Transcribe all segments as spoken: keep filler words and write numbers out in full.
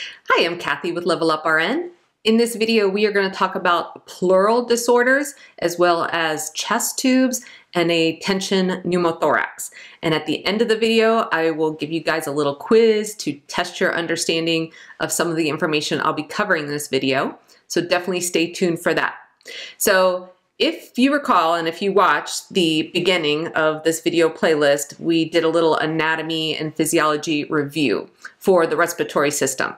Hi, I'm Cathy with Level Up R N. In this video, we are going to talk about pleural disorders as well as chest tubes and a tension pneumothorax. And at the end of the video, I will give you guys a little quiz to test your understanding of some of the information I'll be covering in this video. So definitely stay tuned for that. So if you recall, and if you watched the beginning of this video playlist, we did a little anatomy and physiology review for the respiratory system.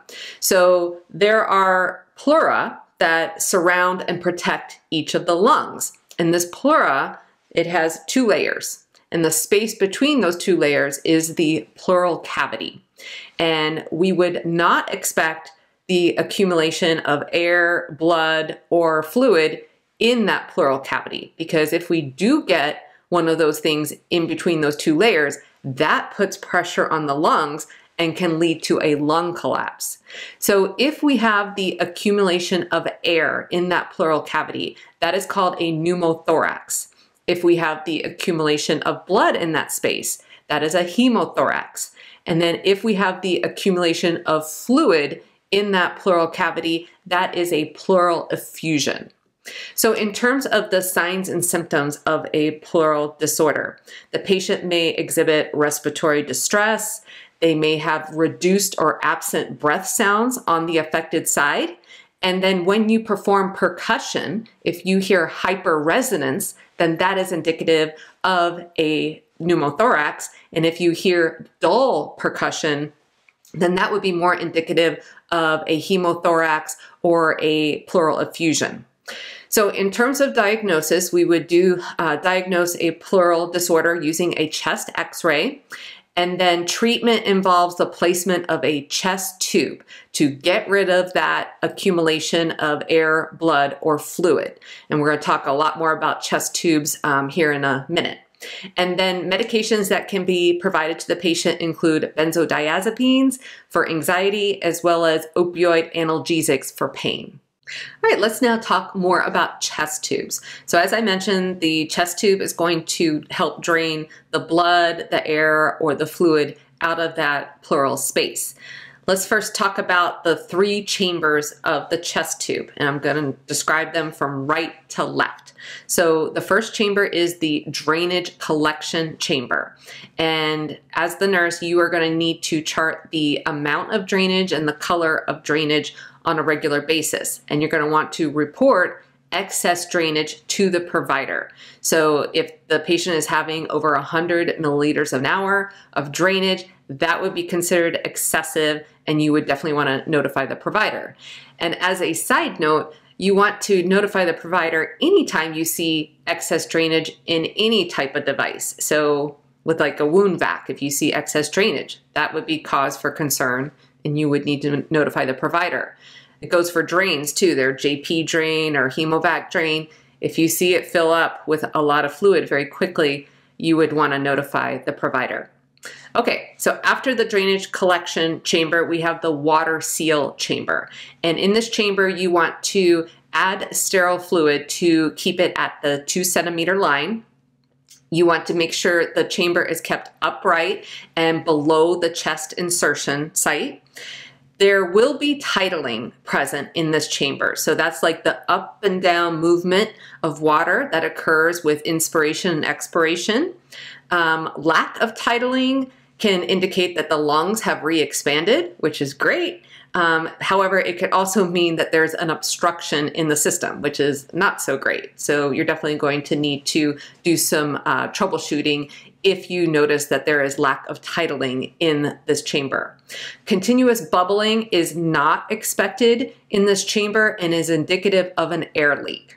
So there are pleura that surround and protect each of the lungs. And this pleura, it has two layers. And the space between those two layers is the pleural cavity. And we would not expect the accumulation of air, blood, or fluid in that pleural cavity, because if we do get one of those things in between those two layers, that puts pressure on the lungs and can lead to a lung collapse. So if we have the accumulation of air in that pleural cavity, that is called a pneumothorax. If we have the accumulation of blood in that space, that is a hemothorax. And then if we have the accumulation of fluid in that pleural cavity, that is a pleural effusion. So in terms of the signs and symptoms of a pleural disorder, the patient may exhibit respiratory distress. They may have reduced or absent breath sounds on the affected side. And then when you perform percussion, if you hear hyperresonance, then that is indicative of a pneumothorax. And if you hear dull percussion, then that would be more indicative of a hemothorax or a pleural effusion. So in terms of diagnosis, we would do uh, diagnose a pleural disorder using a chest x-ray, and then treatment involves the placement of a chest tube to get rid of that accumulation of air, blood, or fluid. And we're going to talk a lot more about chest tubes um, here in a minute. And then medications that can be provided to the patient include benzodiazepines for anxiety, as well as opioid analgesics for pain. All right, let's now talk more about chest tubes. So as I mentioned, the chest tube is going to help drain the blood, the air, or the fluid out of that pleural space. Let's first talk about the three chambers of the chest tube, and I'm going to describe them from right to left. So the first chamber is the drainage collection chamber. And as the nurse, you are going to need to chart the amount of drainage and the color of drainage on a regular basis. And you're going to want to report excess drainage to the provider. So if the patient is having over one hundred milliliters an hour of drainage, that would be considered excessive, and you would definitely want to notify the provider. And as a side note, you want to notify the provider anytime you see excess drainage in any type of device. So with like a wound vac, if you see excess drainage, that would be cause for concern, and you would need to notify the provider. It goes for drains too. They're J P drain or hemovac drain. If you see it fill up with a lot of fluid very quickly, you would want to notify the provider. Okay, so after the drainage collection chamber, we have the water seal chamber. And in this chamber, you want to add sterile fluid to keep it at the two centimeter line. You want to make sure the chamber is kept upright and below the chest insertion site. There will be titling present in this chamber. So that's like the up and down movement of water that occurs with inspiration and expiration. Um, lack of titling can indicate that the lungs have re-expanded, which is great. Um, however, it could also mean that there's an obstruction in the system, which is not so great. So you're definitely going to need to do some uh, troubleshooting if you notice that there is lack of titling in this chamber. Continuous bubbling is not expected in this chamber and is indicative of an air leak.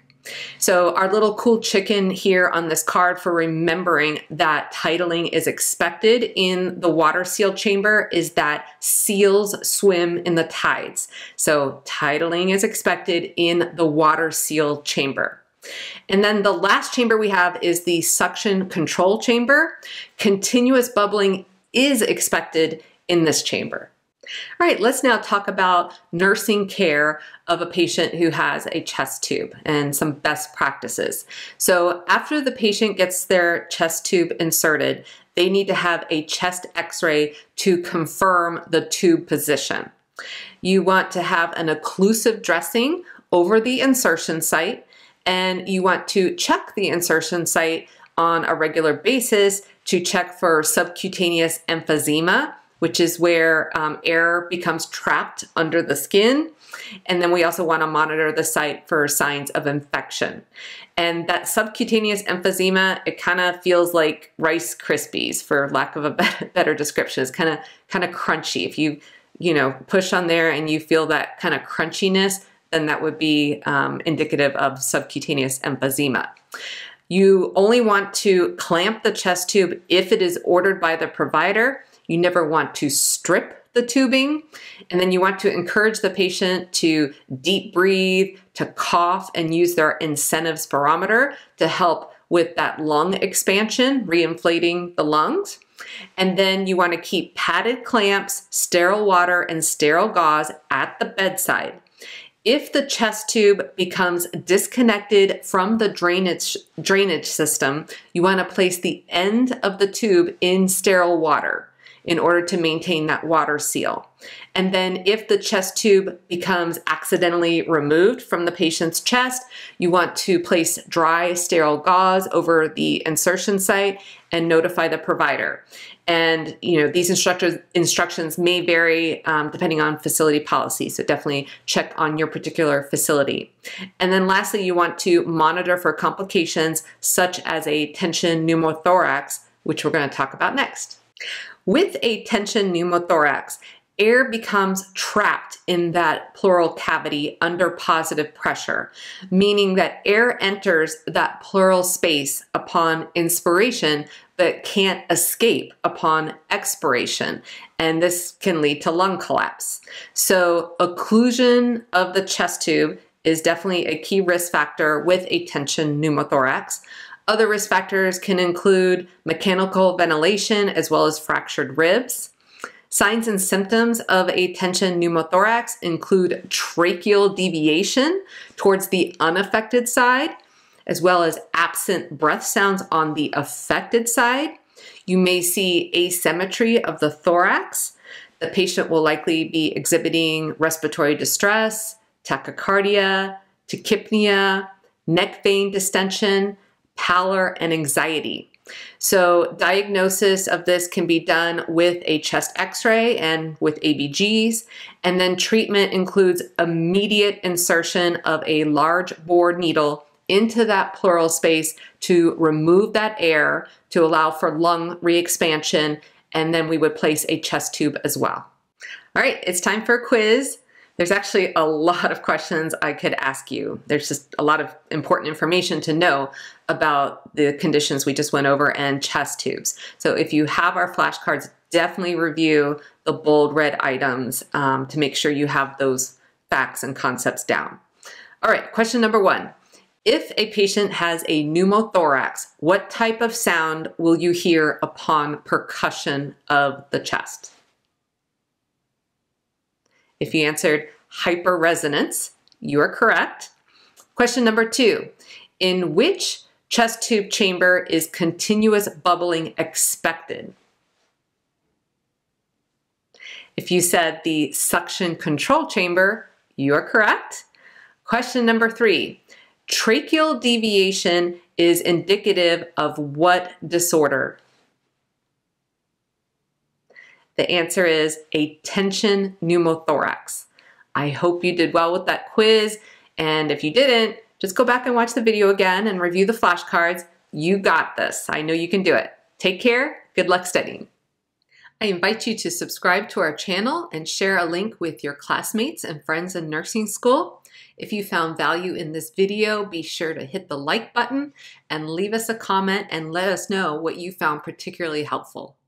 So our little cool chicken here on this card for remembering that titling is expected in the water seal chamber is that seals swim in the tides. So titling is expected in the water seal chamber. And then the last chamber we have is the suction control chamber. Continuous bubbling is expected in this chamber. All right, let's now talk about nursing care of a patient who has a chest tube and some best practices. So after the patient gets their chest tube inserted, they need to have a chest x-ray to confirm the tube position. You want to have an occlusive dressing over the insertion site, and you want to check the insertion site on a regular basis to check for subcutaneous emphysema, which is where um, air becomes trapped under the skin. And then we also want to monitor the site for signs of infection. And that subcutaneous emphysema, it kind of feels like Rice Krispies, for lack of a better, better description. It's kind of kind of crunchy. If you, you know, push on there and you feel that kind of crunchiness, then that would be um, indicative of subcutaneous emphysema. You only want to clamp the chest tube if it is ordered by the provider. You never want to strip the tubing. And then you want to encourage the patient to deep breathe, to cough, and use their incentive spirometer to help with that lung expansion, reinflating the lungs. And then you want to keep padded clamps, sterile water, and sterile gauze at the bedside. If the chest tube becomes disconnected from the drainage, drainage system, you want to place the end of the tube in sterile water in order to maintain that water seal. And then if the chest tube becomes accidentally removed from the patient's chest, you want to place dry sterile gauze over the insertion site and notify the provider. And you know, these instructors, instructions may vary um, depending on facility policy, so definitely check on your particular facility. And then lastly, you want to monitor for complications such as a tension pneumothorax, which we're going to talk about next. With a tension pneumothorax, air becomes trapped in that pleural cavity under positive pressure, meaning that air enters that pleural space upon inspiration but can't escape upon expiration, and this can lead to lung collapse. So occlusion of the chest tube is definitely a key risk factor with a tension pneumothorax. Other risk factors can include mechanical ventilation as well as fractured ribs. Signs and symptoms of a tension pneumothorax include tracheal deviation towards the unaffected side, as well as absent breath sounds on the affected side. You may see asymmetry of the thorax. The patient will likely be exhibiting respiratory distress, tachycardia, tachypnea, neck vein distension, pallor, and anxiety. So diagnosis of this can be done with a chest x-ray and with A B Gs, and then treatment includes immediate insertion of a large bore needle into that pleural space to remove that air to allow for lung re-expansion, and then we would place a chest tube as well. All right, it's time for a quiz. There's actually a lot of questions I could ask you. There's just a lot of important information to know about the conditions we just went over and chest tubes. So if you have our flashcards, definitely review the bold red items um, to make sure you have those facts and concepts down. All right, question number one. If a patient has a pneumothorax, what type of sound will you hear upon percussion of the chest? If you answered hyperresonance, you are correct. Question number two, in which chest tube chamber is continuous bubbling expected? If you said the suction control chamber, you are correct. Question number three, tracheal deviation is indicative of what disorder? The answer is a tension pneumothorax. I hope you did well with that quiz, and if you didn't, just go back and watch the video again and review the flashcards. You got this. I know you can do it. Take care. Good luck studying. I invite you to subscribe to our channel and share a link with your classmates and friends in nursing school. If you found value in this video, be sure to hit the like button and leave us a comment and let us know what you found particularly helpful.